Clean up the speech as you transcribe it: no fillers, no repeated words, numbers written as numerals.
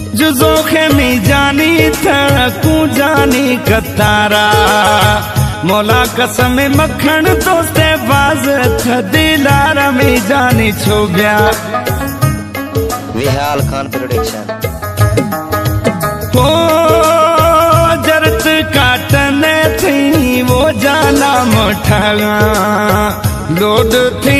जुजोखे मी जानी थकू जानी कतारा मौला कसम मखण दोस्ते बाज थ दिलारा में जानी छोब्या विहाल खान प्रोडक्शन हो जरत काटने थी वो जाना मोठा लोड थी